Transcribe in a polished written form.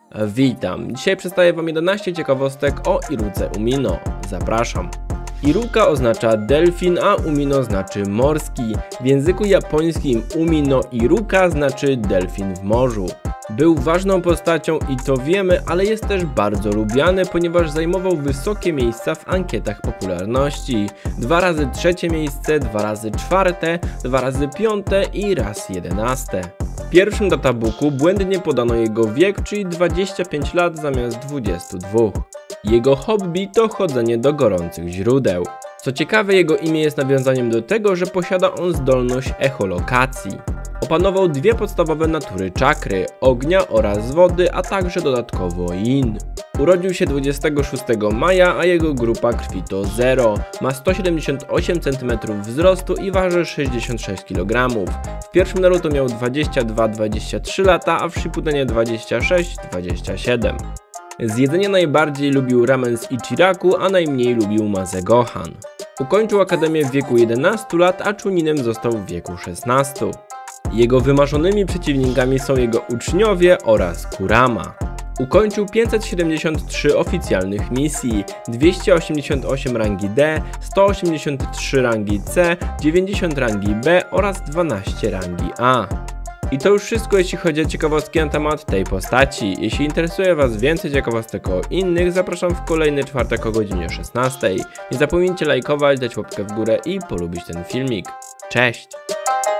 Witam, dzisiaj przedstawię wam 11 ciekawostek o Iruce Umino. Zapraszam. Iruka oznacza delfin, a Umino znaczy morski. W języku japońskim Umino Iruka znaczy delfin w morzu. Był ważną postacią i to wiemy, ale jest też bardzo lubiany, ponieważ zajmował wysokie miejsca w ankietach popularności. 2 razy 3 miejsce, 2 razy 4, 2 razy 5 i raz 11. W pierwszym databooku błędnie podano jego wiek, czyli 25 lat zamiast 22. Jego hobby to chodzenie do gorących źródeł. Co ciekawe, jego imię jest nawiązaniem do tego, że posiada on zdolność echolokacji. Opanował 2 podstawowe natury czakry, ognia oraz wody, a także dodatkowo yin. Urodził się 26 maja, a jego grupa krwi to 0. Ma 178 cm wzrostu i waży 66 kg. W pierwszym Naruto miał 22-23 lata, a w Shippudenie 26-27. Z jedzenia najbardziej lubił ramen z Ichiraku, a najmniej lubił Maze Gohan. Ukończył akademię w wieku 11 lat, a Chuninem został w wieku 16. Jego wymarzonymi przeciwnikami są jego uczniowie oraz Kurama. Ukończył 573 oficjalnych misji, 288 rangi D, 183 rangi C, 90 rangi B oraz 12 rangi A. I to już wszystko, jeśli chodzi o ciekawostki na temat tej postaci. Jeśli interesuje was więcej ciekawostek o innych, zapraszam w kolejny czwartek o godzinie 16. Nie zapomnijcie lajkować, dać łapkę w górę i polubić ten filmik. Cześć!